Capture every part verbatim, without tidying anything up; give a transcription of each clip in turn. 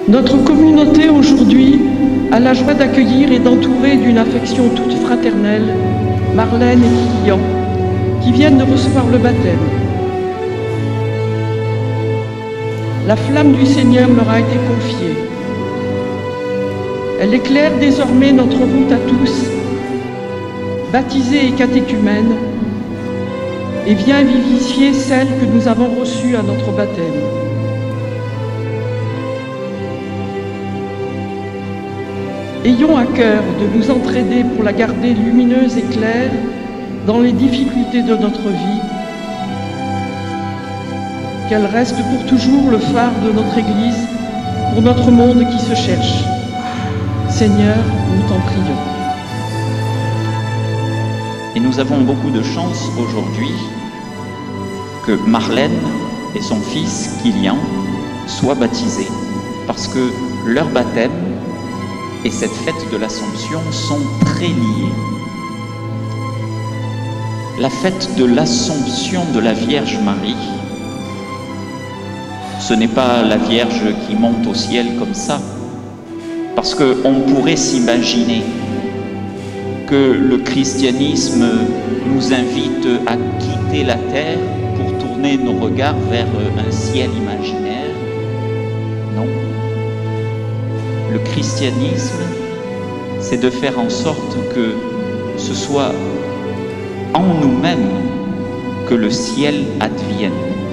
Notre communauté aujourd'hui a la joie d'accueillir et d'entourer d'une affection toute fraternelle Marlène et Kilian, qui viennent de recevoir le baptême. La flamme du Seigneur leur a été confiée. Elle éclaire désormais notre route à tous, baptisés et catéchumènes, et vient vivifier celle que nous avons reçue à notre baptême. Ayons à cœur de nous entraider pour la garder lumineuse et claire dans les difficultés de notre vie, qu'elle reste pour toujours le phare de notre Église, pour notre monde qui se cherche. Seigneur, nous t'en prions. Et nous avons beaucoup de chance aujourd'hui que Marlène et son fils Kilian soient baptisés, parce que leur baptême et cette fête de l'Assomption sont très liées. La fête de l'Assomption de la Vierge Marie, ce n'est pas la Vierge qui monte au ciel comme ça, parce qu'on pourrait s'imaginer que le christianisme nous invite à quitter la terre pour tourner nos regards vers un ciel imaginaire. Non. Le christianisme, c'est de faire en sorte que ce soit en nous-mêmes que le ciel advienne.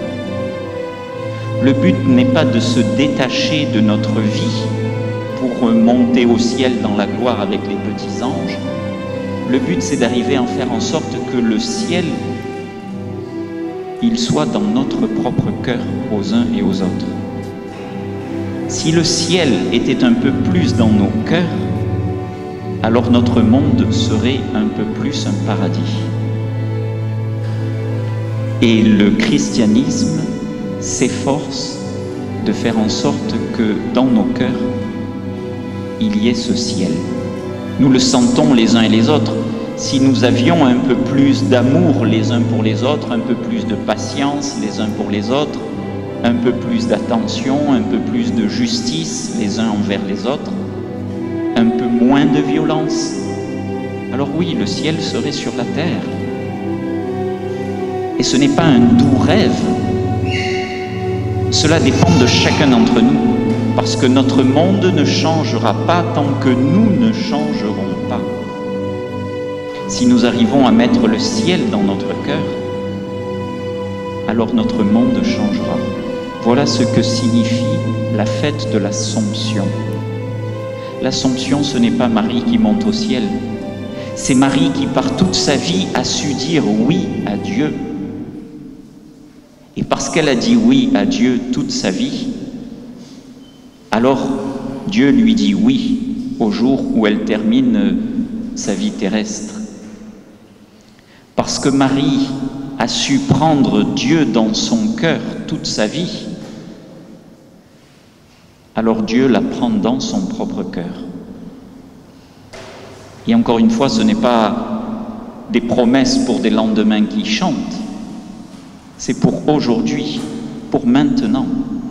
Le but n'est pas de se détacher de notre vie pour monter au ciel dans la gloire avec les petits anges. Le but, c'est d'arriver à en faire en sorte que le ciel, il soit dans notre propre cœur aux uns et aux autres. Si le ciel était un peu plus dans nos cœurs, alors notre monde serait un peu plus un paradis. Et le christianisme s'efforce de faire en sorte que dans nos cœurs, il y ait ce ciel. Nous le sentons les uns et les autres. Si nous avions un peu plus d'amour les uns pour les autres, un peu plus de patience les uns pour les autres, un peu plus d'attention, un peu plus de justice les uns envers les autres, un peu moins de violence, alors oui, le ciel serait sur la terre. Et ce n'est pas un doux rêve. Cela dépend de chacun d'entre nous, parce que notre monde ne changera pas tant que nous ne changerons pas. Si nous arrivons à mettre le ciel dans notre cœur, alors notre monde changera. Voilà ce que signifie la fête de l'Assomption. L'Assomption, ce n'est pas Marie qui monte au ciel, c'est Marie qui, par toute sa vie, a su dire oui à Dieu. Et parce qu'elle a dit oui à Dieu toute sa vie, alors Dieu lui dit oui au jour où elle termine sa vie terrestre. Parce que Marie a su prendre Dieu dans son cœur toute sa vie, alors Dieu la prend dans son propre cœur. Et encore une fois, ce n'est pas des promesses pour des lendemains qui chantent, c'est pour aujourd'hui, pour maintenant.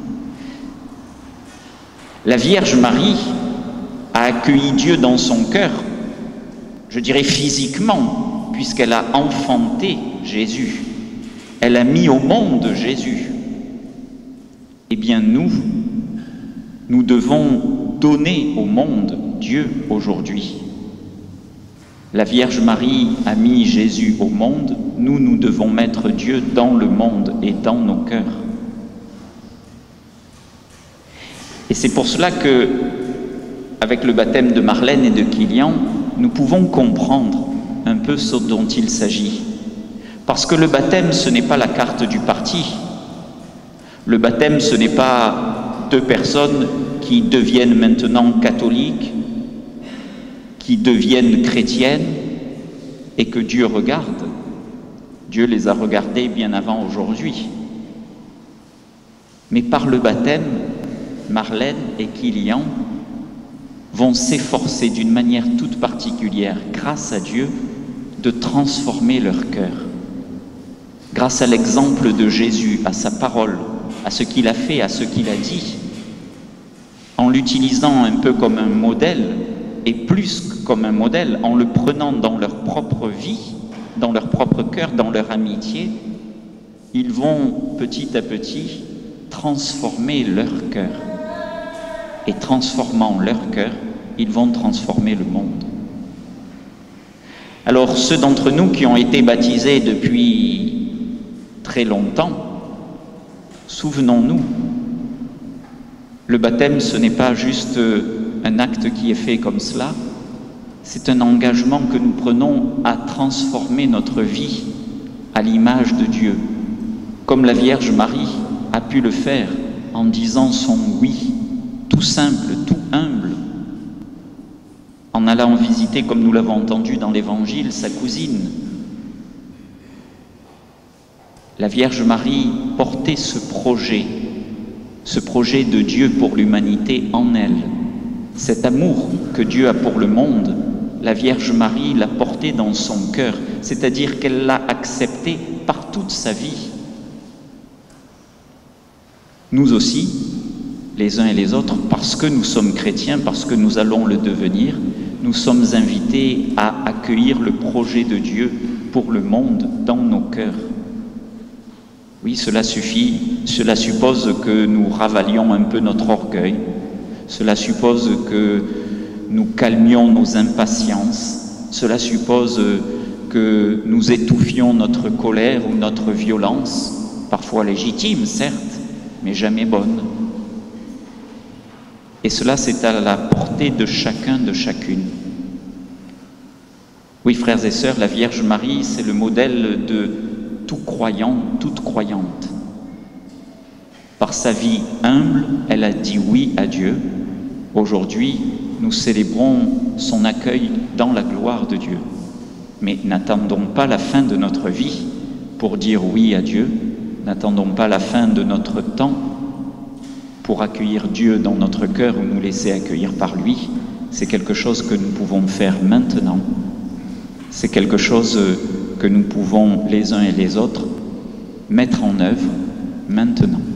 La Vierge Marie a accueilli Dieu dans son cœur, je dirais physiquement, puisqu'elle a enfanté Jésus. Elle a mis au monde Jésus. Eh bien nous, nous devons donner au monde Dieu aujourd'hui. La Vierge Marie a mis Jésus au monde, nous, nous devons mettre Dieu dans le monde et dans nos cœurs. Et c'est pour cela que, avec le baptême de Marlène et de Kilian, nous pouvons comprendre un peu ce dont il s'agit. Parce que le baptême, ce n'est pas la carte du parti. Le baptême, ce n'est pas deux personnes qui deviennent maintenant catholiques, qui deviennent chrétiennes et que Dieu regarde. Dieu les a regardées bien avant aujourd'hui. Mais par le baptême, Marlène et Kilian vont s'efforcer d'une manière toute particulière, grâce à Dieu, de transformer leur cœur. Grâce à l'exemple de Jésus, à sa parole, à ce qu'il a fait, à ce qu'il a dit, en l'utilisant un peu comme un modèle, et plus que comme un modèle, en le prenant dans leur propre vie, dans leur propre cœur, dans leur amitié, ils vont petit à petit transformer leur cœur. Et transformant leur cœur, ils vont transformer le monde. Alors ceux d'entre nous qui ont été baptisés depuis très longtemps, souvenons-nous, le baptême, ce n'est pas juste un acte qui est fait comme cela, c'est un engagement que nous prenons à transformer notre vie à l'image de Dieu, comme la Vierge Marie a pu le faire en disant son oui, tout simple, tout humble, en allant visiter, comme nous l'avons entendu dans l'Évangile, sa cousine. La Vierge Marie portait ce projet, ce projet de Dieu pour l'humanité en elle. Cet amour que Dieu a pour le monde, la Vierge Marie l'a porté dans son cœur, c'est-à-dire qu'elle l'a accepté par toute sa vie. Nous aussi, les uns et les autres, parce que nous sommes chrétiens, parce que nous allons le devenir, nous sommes invités à accueillir le projet de Dieu pour le monde dans nos cœurs. Oui, cela suffit, cela suppose que nous ravalions un peu notre orgueil, cela suppose que nous calmions nos impatiences, cela suppose que nous étouffions notre colère ou notre violence, parfois légitime, certes, mais jamais bonne. Et cela, c'est à la portée de chacun, de chacune. Oui, frères et sœurs, la Vierge Marie, c'est le modèle de tout croyant, toute croyante. Par sa vie humble, elle a dit oui à Dieu. Aujourd'hui, nous célébrons son accueil dans la gloire de Dieu. Mais n'attendons pas la fin de notre vie pour dire oui à Dieu. N'attendons pas la fin de notre temps pour accueillir Dieu dans notre cœur ou nous laisser accueillir par lui. C'est quelque chose que nous pouvons faire maintenant. C'est quelque chose que nous pouvons, les uns et les autres, mettre en œuvre maintenant.